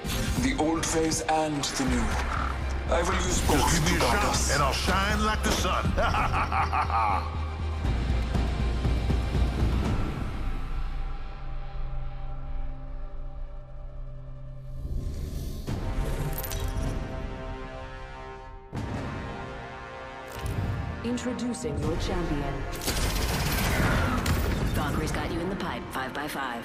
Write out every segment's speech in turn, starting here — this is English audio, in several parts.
The old phase and the new. I will use both Just give me to a guide shot, us. and I'll shine like the sun. Introducing your champion. Valkyrie's got you in the pipe, 5x5.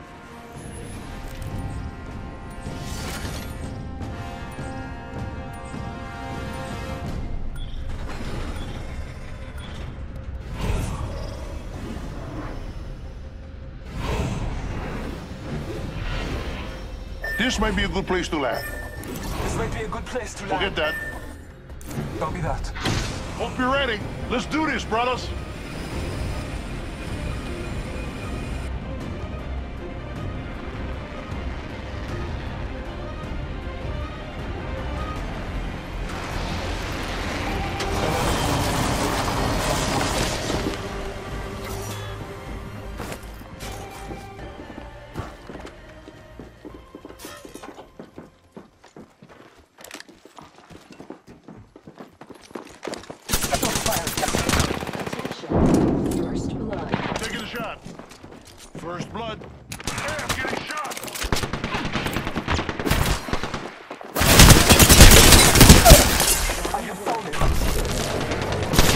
This might be a good place to land. This might be a good place to land. Forget that. Copy that. Hope you're ready. Let's do this, brothers. First blood. Taking a shot. First blood. Hey, I'm getting shot. I have found it.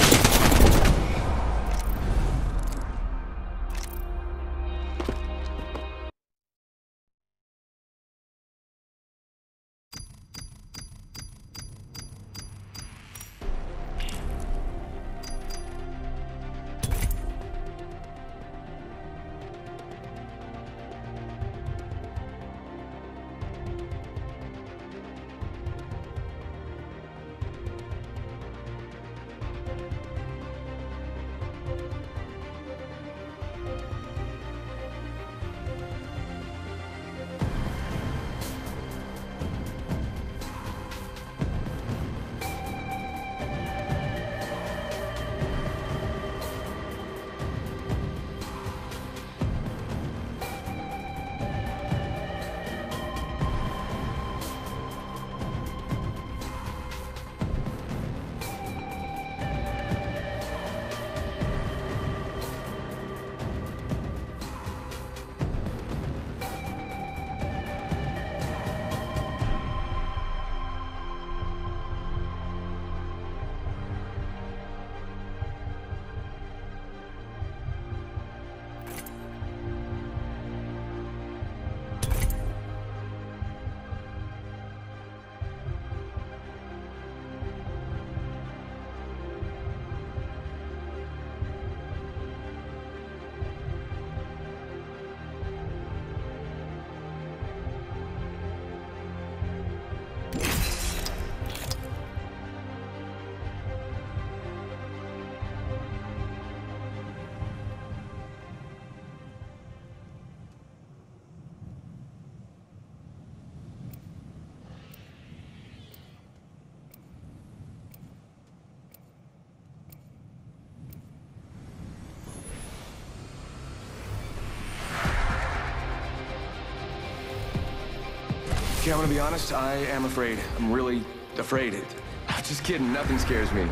Okay, I'm gonna be honest, I am afraid. I'm really afraid. Just kidding, nothing scares me.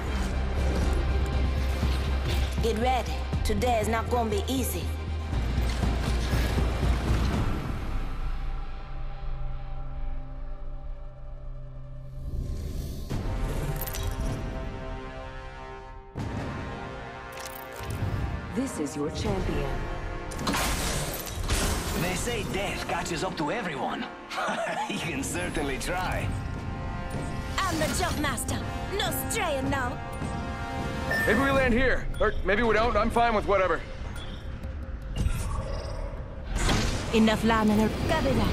Get ready. Today is not gonna be easy. This is your champion. They say death catches up to everyone. You can certainly try. I'm the jump master. No straying now. Maybe we land here, or maybe we don't. I'm fine with whatever. Enough land and copy that.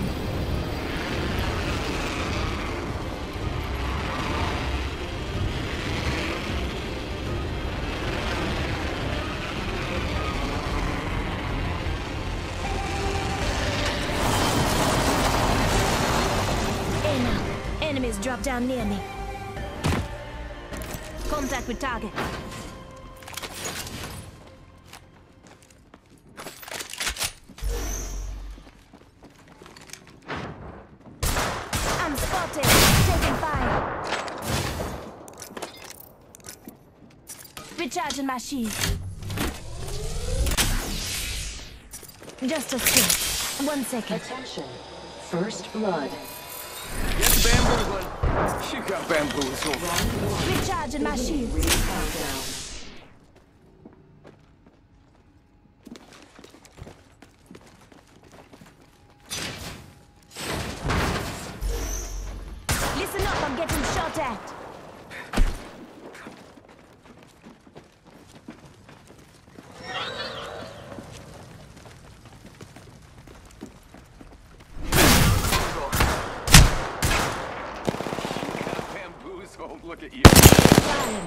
Hey now, enemies drop down near me. Contact with target. Spotted! Taking fire! Recharging my shield. Just a sec. 1 second. Attention. First blood. Get bamboozling. You got bamboozled. Recharging my shield. Ring countdown. Listen up, I'm getting shot at. Bamboozled. Look at you. Firing.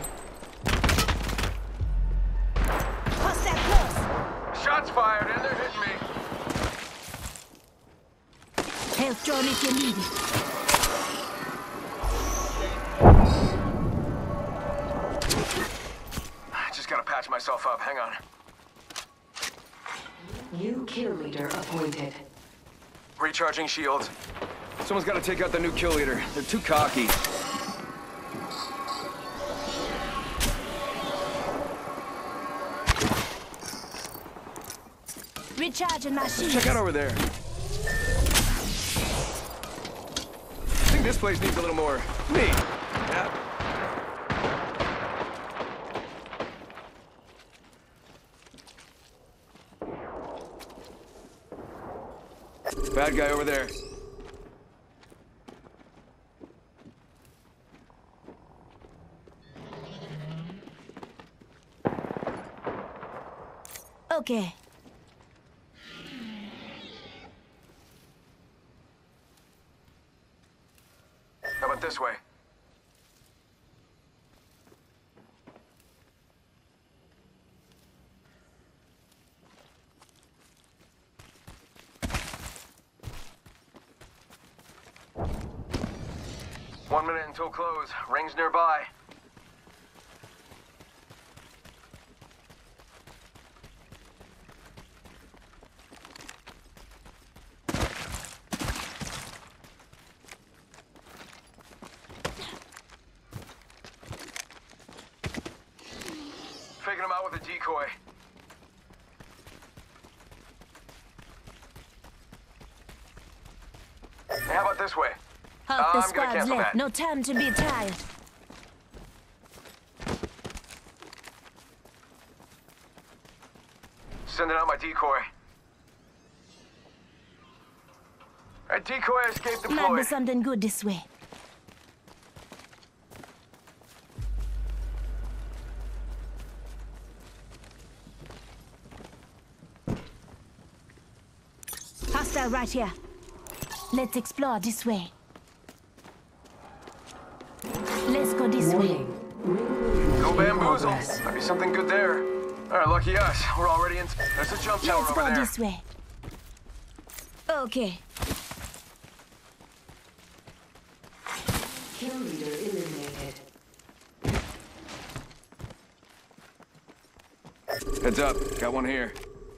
Hostile close. Shots fired, and they're hitting me. Health drone if you need it. I just gotta patch myself up. Hang on. New kill leader appointed. Recharging shields. Someone's gotta take out the new kill leader. They're too cocky. Recharging my shield. Check out over there. I think this place needs a little more me. Yeah. Bad guy over there. Okay. How about this way? One minute until close. Rings nearby. Faking him out with a decoy. Hey, how about this way? Half the I'm gonna squad's cancel left. that. No time to be tired. Sending out my decoy. Alright, decoy escape Might be deployed. something good this way. Hostile right here. Let's explore this way. Let's go this way. Go bamboozle. Progress. Might be something good there. Alright, lucky us. We're already in. There's a jump tower Let's over go there. this way. Okay. Kill leader eliminated. Heads up. Got one here.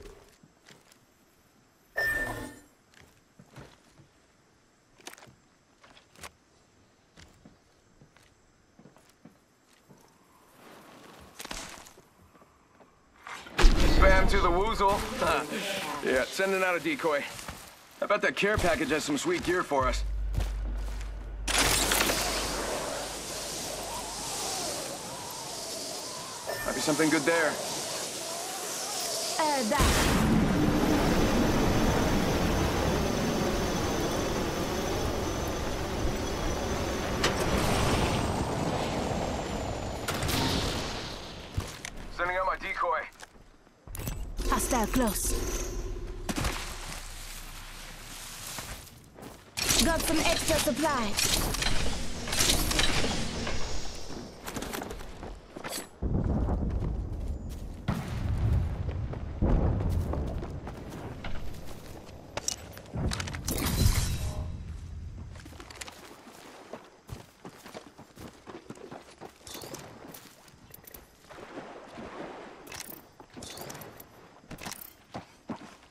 Spam to the woozle. Yeah, sending out a decoy. I bet that care package has some sweet gear for us. Might be something good there. That. Sending out my decoy. Hostile close. Got some extra supplies.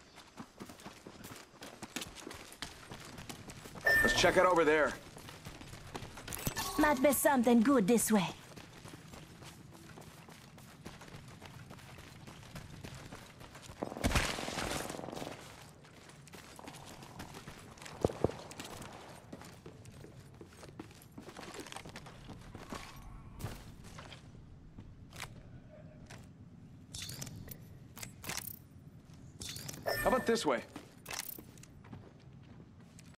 Let's check it over there. Might be something good this way. How about this way?